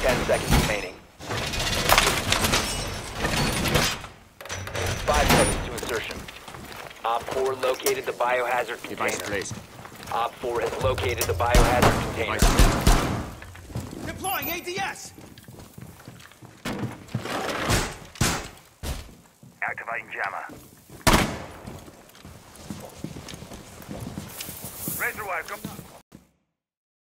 10 seconds remaining. 5 seconds to insertion. Op 4 located the biohazard Device container. placed. Op 4 has located the biohazard container. Device placed. Deploying ADS! Activating jammer. Razor wire, come.